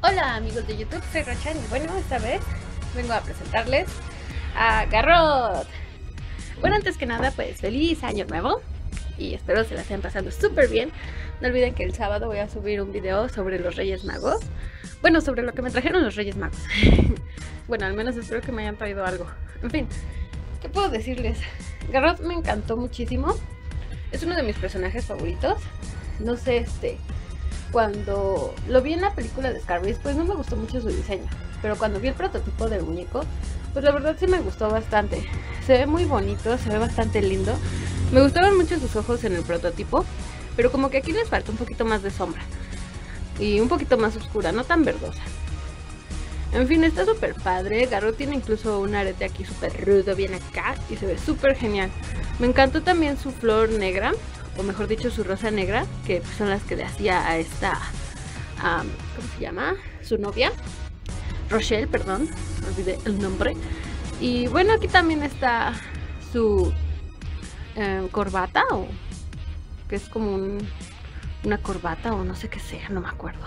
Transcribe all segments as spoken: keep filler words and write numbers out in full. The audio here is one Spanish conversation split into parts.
Hola amigos de YouTube, soy Rochan y bueno, esta vez vengo a presentarles a Garrot. Bueno, antes que nada, pues feliz año nuevo y espero se la estén pasando súper bien. No olviden que el sábado voy a subir un video sobre los Reyes Magos. Bueno, sobre lo que me trajeron los Reyes Magos. Bueno, al menos espero que me hayan traído algo. En fin, ¿qué puedo decirles? Garrot me encantó muchísimo. Es uno de mis personajes favoritos. No sé, este... Cuando lo vi en la película de Scarface, pues no me gustó mucho su diseño. Pero cuando vi el prototipo del muñeco, pues la verdad sí me gustó bastante. Se ve muy bonito, se ve bastante lindo. Me gustaron mucho sus ojos en el prototipo, pero como que aquí les falta un poquito más de sombra. Y un poquito más oscura, no tan verdosa. En fin, está súper padre. Garrot tiene incluso un arete aquí súper rudo, bien acá, y se ve súper genial. Me encantó también su flor negra, o mejor dicho su rosa negra, que pues son las que le hacía a esta, um, ¿cómo se llama? Su novia, Rochelle, perdón, olvidé el nombre. Y bueno, aquí también está su eh, corbata, o que es como un, una corbata, o no sé qué sea, no me acuerdo.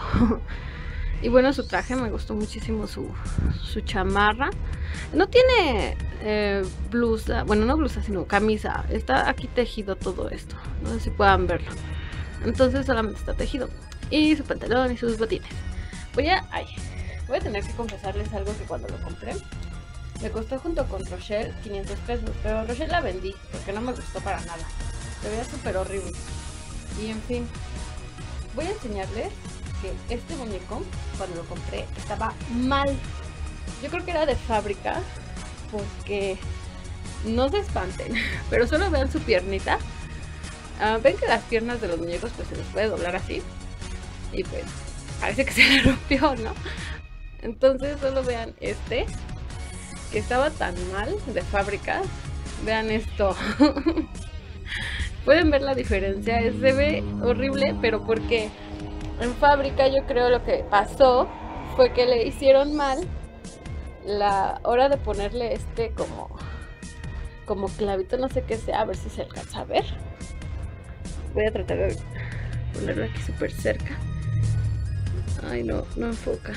Y bueno, su traje, me gustó muchísimo su, su chamarra. No tiene eh, blusa, bueno, no blusa, sino camisa. Está aquí tejido todo esto. No sé si puedan verlo. Entonces solamente está tejido. Y su pantalón y sus botines. Voy a, ay, voy a tener que confesarles algo que cuando lo compré me costó junto con Rochelle quinientos pesos. Pero Rochelle la vendí porque no me gustó para nada. Se veía súper horrible. Y en fin, voy a enseñarles que este muñeco, cuando lo compré, estaba mal. Yo creo que era de fábrica, porque no se espanten, pero solo vean su piernita. Uh, ven que las piernas de los muñecos pues se les puede doblar así, y pues parece que se le rompió, ¿no? Entonces solo vean este, que estaba tan mal de fábrica. Vean esto. Pueden ver la diferencia, se ve horrible, pero porque en fábrica yo creo lo que pasó fue que le hicieron mal la hora de ponerle este como como clavito, no sé qué sea, a ver si se alcanza a ver. Voy a tratar de ponerlo aquí súper cerca. Ay, no, no enfoca.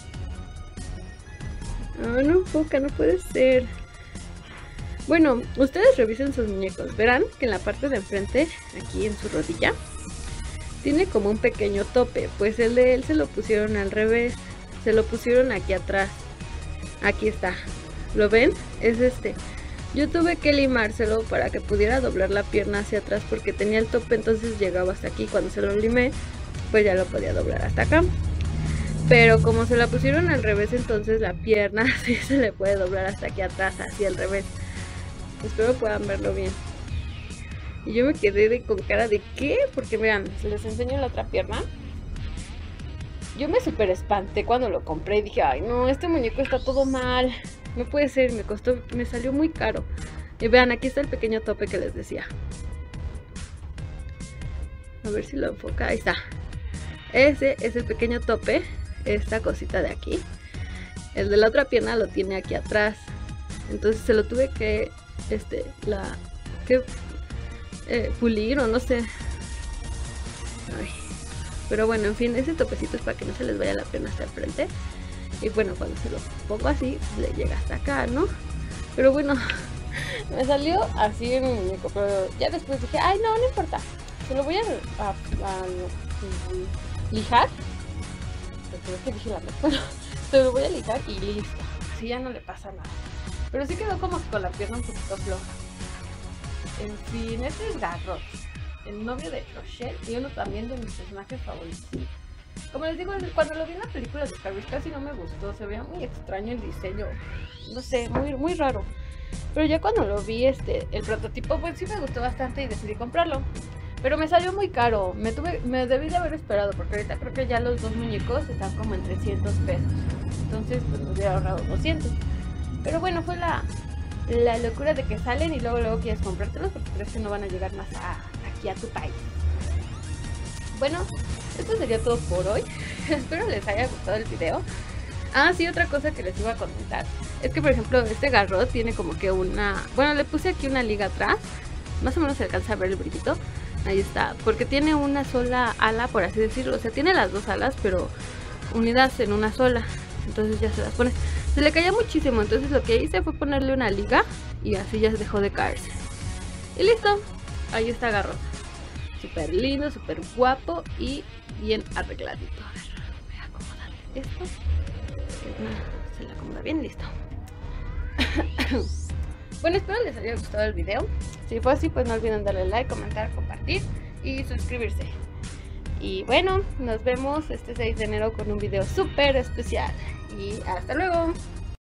No, no enfoca, no puede ser. Bueno, ustedes revisen sus muñecos, verán que en la parte de enfrente, aquí en su rodilla, tiene como un pequeño tope, pues el de él se lo pusieron al revés, se lo pusieron aquí atrás. Aquí está, ¿lo ven? Es este. Yo tuve que limárselo para que pudiera doblar la pierna hacia atrás porque tenía el tope, entonces llegaba hasta aquí. Cuando se lo limé, pues ya lo podía doblar hasta acá. Pero como se la pusieron al revés, entonces la pierna sí se le puede doblar hasta aquí atrás, así al revés. Espero puedan verlo bien. Y yo me quedé de, con cara de ¿qué? Porque vean, les enseño la otra pierna. Yo me super espanté cuando lo compré y dije, ay no, este muñeco está todo mal. No puede ser, me costó, me salió muy caro. Y vean, aquí está el pequeño tope que les decía. A ver si lo enfoca, ahí está. Ese es el pequeño tope, esta cosita de aquí. El de la otra pierna lo tiene aquí atrás. Entonces se lo tuve que, este, la, que... Eh, pulir o no sé. Ay. Pero bueno, en fin, ese topecito es para que no se les vaya la pierna hasta el frente. Y bueno, cuando se lo pongo así, le llega hasta acá, ¿no? Pero bueno, me salió así en mi muñeco. Pero ya después dije, ay no, no importa. Se lo voy a, a, a, a lijar. Pero que dije la bueno, se lo voy a lijar y listo. Así ya no le pasa nada. Pero sí quedó como que con la pierna un poquito floja. En fin, este es Garrot, el novio de Rochelle y uno también de mis personajes favoritos. Como les digo, cuando lo vi en la película de Scarface casi no me gustó, se veía muy extraño el diseño, no sé, muy, muy raro. Pero ya cuando lo vi, este, el prototipo, pues sí me gustó bastante y decidí comprarlo. Pero me salió muy caro, me, tuve, me debí de haber esperado porque ahorita creo que ya los dos muñecos están como en trescientos pesos. Entonces pues me hubiera ahorrado doscientos. Pero bueno, fue la... la locura de que salen y luego luego quieres comprártelos porque crees que no van a llegar más a, aquí a tu país. Bueno, esto sería todo por hoy. Espero les haya gustado el video. Ah, sí, otra cosa que les iba a comentar es que por ejemplo este Garrot tiene como que una... Bueno, le puse aquí una liga atrás. Más o menos se alcanza a ver el brillito. Ahí está, porque tiene una sola ala, por así decirlo. O sea, tiene las dos alas, pero unidas en una sola. Entonces ya se las pones. Se le caía muchísimo, entonces lo que hice fue ponerle una liga y así ya dejó de caerse. Y listo, ahí está Garrot. Súper lindo, súper guapo y bien arregladito. A ver, voy a acomodarle esto. Que no, se le acomoda bien, listo. Bueno, espero les haya gustado el video. Si fue así, pues no olviden darle like, comentar, compartir y suscribirse. Y bueno, nos vemos este seis de enero con un video súper especial. Y hasta luego.